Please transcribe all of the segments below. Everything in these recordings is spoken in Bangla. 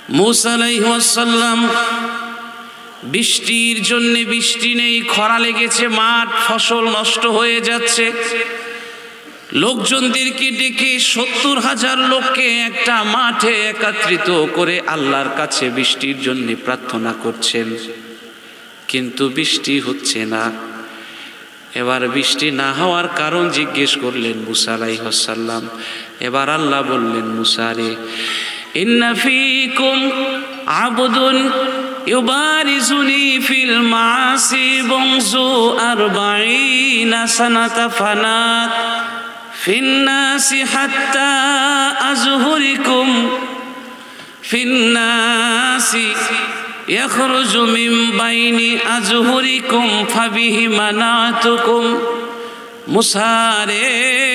মূসা আলাইহিস সালাম বৃষ্টির জন্য বৃষ্টি নেই, খরা লেগেছে, মাঠ ফসল নষ্ট হয়ে যাচ্ছে। লোকজনদেরকে ডেকে ৭০,০০০ লোককে একটা মাঠে একত্রিত করে আল্লাহর কাছে বৃষ্টির জন্য প্রার্থনা করছেন, কিন্তু বৃষ্টি হচ্ছে না। এবার বৃষ্টি না হওয়ার কারণ জিজ্ঞেস করলেন মূসা আলাইহিস সালাম। এবার আল্লাহ বললেন, মূসা রে, ইন্না ফীকুম আবদুন ইউবারিজুনি ফিল মাসি বংজু ৪০ সানাতা ফানাত ফিন্নাসি হাত্তা আজহুরিকুম ফিন্নাসি ইয়াখরুজু মিন বাইনি আজহুরিকুম ফাবিহি মানাতুকুম। মূসা রে,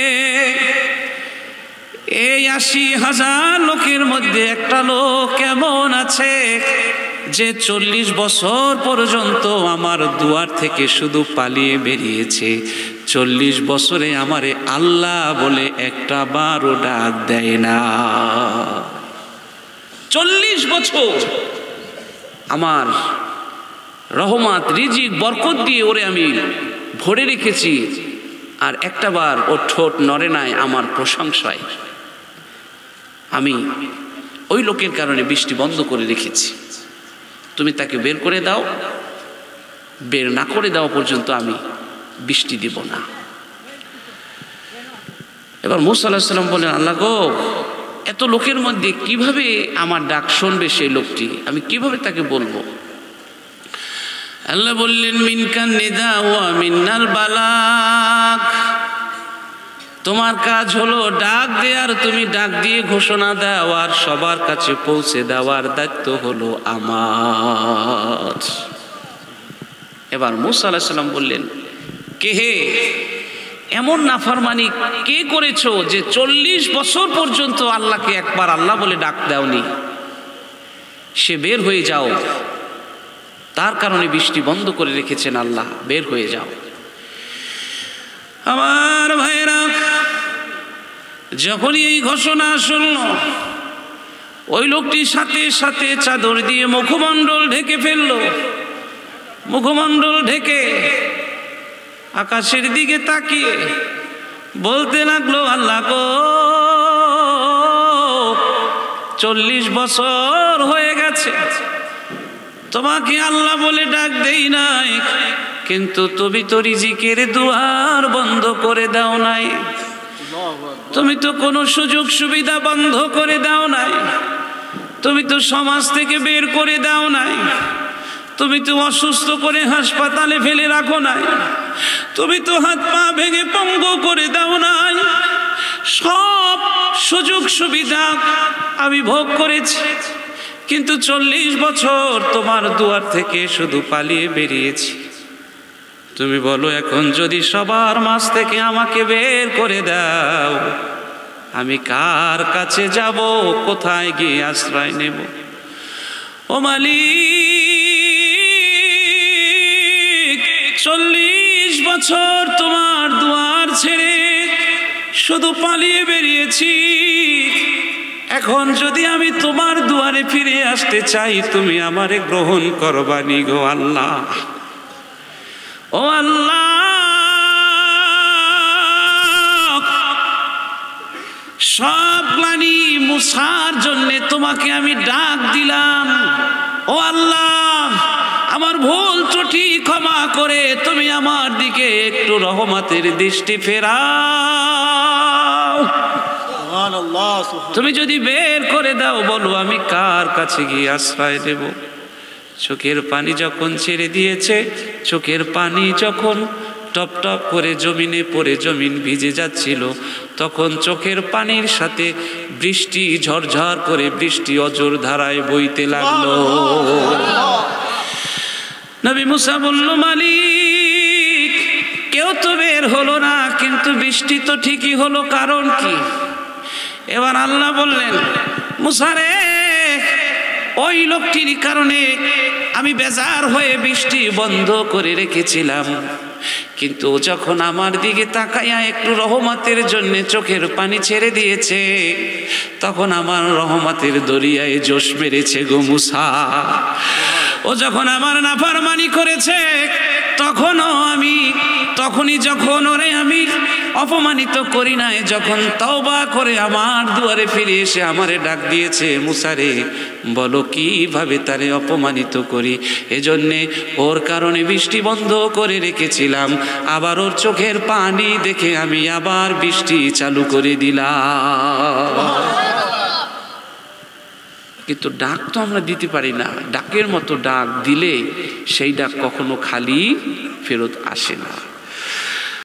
এই ৮০,০০০ লোকের মধ্যে একটা লোক কেমন আছে যে ৪০ বছর পর্যন্ত আমার দুয়ার থেকে শুধু পালিয়ে বেরিয়েছে, ৪০ বছরে আমারে আল্লাহ বলে একটা বারও ডাক দেয় না। ৪০ বছর আমার রহমত রিজিক বরকত দিয়ে ওরে আমি ভরে রেখেছি, আর একটা বার ওর ঠোঁট নড়ে নাই আমার প্রশংসায়। আমি ওই লোকের কারণে বৃষ্টি বন্ধ করে রেখেছি, তুমি তাকে বের করে দাও, বের না করে দেওয়া পর্যন্ত আমি বৃষ্টি দিব না। এবার মূসা আলাইহিস সালাম বলেন, আল্লাহ গো, এত লোকের মধ্যে কিভাবে আমার ডাক শুনবে সেই লোকটি, আমি কিভাবে তাকে বলবো? আল্লাহ বললেন, মিনকান নিদা ওয়া মিন্নাল বালাগ, তোমার কাজ হলো ডাক দেওয়ার, তুমি ডাক দিয়ে ঘোষণা দাও, আর সবার কাছে পৌঁছে দেওয়ার দায়িত্ব হলো আমার। এবার মূসা আলাইহিস সালাম বললেন, কে হে, এমন নাফরমানি কে করেছো যে ৪০ বছর পর্যন্ত আল্লাহকে একবার আল্লাহ বলে ডাক দাওনি? সে বের হয়ে যাও, তার কারণে বৃষ্টি বন্ধ করে রেখেছেন আল্লাহ, বের হয়ে যাও। আমার ভাইরা, যখনই এই ঘোষণা শুনল, ওই লোকটির সাথে সাথে চাদর দিয়ে মুখমণ্ডল ঢেকে ফেলল। মুখমণ্ডল ঢেকে আকাশের দিকে তাকিয়ে বলতে লাগলো, আল্লাহ গো, ৪০ বছর হয়ে গেছে তোমাকে আল্লাহ বলে ডাক দেই নাই, কিন্তু তুমি তো রিজিকের দুয়ার বন্ধ করে দাও নাই, তুমি তো কোনো সুযোগ সুবিধা বন্ধ করে দাও নাই, তুমি তো সমাজ থেকে বের করে দাও নাই, তুমি তো অসুস্থ করে হাসপাতালে ফেলে রাখো নাই, তুমি তো হাত পা ভেঙে পঙ্গু করে দাও নাই। সব সুযোগ সুবিধা আমি ভোগ করেছি, কিন্তু ৪০ বছর তোমার দুয়ার থেকে শুধু পালিয়ে বেরিয়েছি। তুমি বলো, এখন যদি সবার মাঝ থেকে আমাকে বের করে দাও, আমি কার কাছে যাব, কোথায় গিয়ে আশ্রয় নেব? ও মালিক, ৪০ বছর তোমার দুয়ার ছেড়ে শুধু পালিয়ে বেরিয়েছি, এখন যদি আমি তোমার দুয়ারে ফিরে আসতে চাই, তুমি আমারে গ্রহণ করবানি গো আল্লাহ। ও আল্লাহ, সব গ্লানি মুছার জন্যে তোমাকে আমি ডাক দিলাম। ও আল্লাহ, আমার ভুল ত্রুটি ক্ষমা করে তুমি আমার দিকে একটু রহমতের দৃষ্টি ফেরাও। তুমি যদি বের করে দাও, বলো আমি কার কাছে গিয়ে আশ্রয় দেব? চোখের পানি যখন ছেড়ে দিয়েছে, চোখের পানি যখন টপ টপ করে জমিনে পড়ে জমিন ভিজে যাচ্ছিল, তখন চোখের পানির সাথে বৃষ্টি ঝরঝর করে বৃষ্টি অজর ধারায় বইতে লাগলো। নবী মুসা বলল, মালিক, কেউ তো বের হলো না, কিন্তু বৃষ্টি তো ঠিকই হলো, কারণ কি? এবার আল্লাহ বললেন, মুসা রে, ওই লোকটির কারণে আমি বেজার হয়ে বৃষ্টি বন্ধ করে রেখেছিলাম, কিন্তু যখন আমার দিকে তাকাইয়া একটু রহমতের জন্য চোখের পানি ছেড়ে দিয়েছে, তখন আমার রহমতের দরিয়ায় জোশ মেরেছে গো মুসা। ও যখন আমার নাফরমানি করেছে তখনই যখন ওরে আমি অপমানিত করি নাই, যখন তওবা করে আমার দুয়ারে ফিরে এসে আমারে ডাক দিয়েছে, মুসারে বলো কিভাবে তারে অপমানিত করি। এজন্যে ওর কারণে বৃষ্টি বন্ধ করে রেখেছিলাম, আবার ওর চোখের পানি দেখে আমি আবার বৃষ্টি চালু করে দিলাম। কিন্তু ডাক তো আমরা দিতে পারি না, ডাকের মতো ডাক দিলে সেই ডাক কখনো খালি ফেরত আসে না।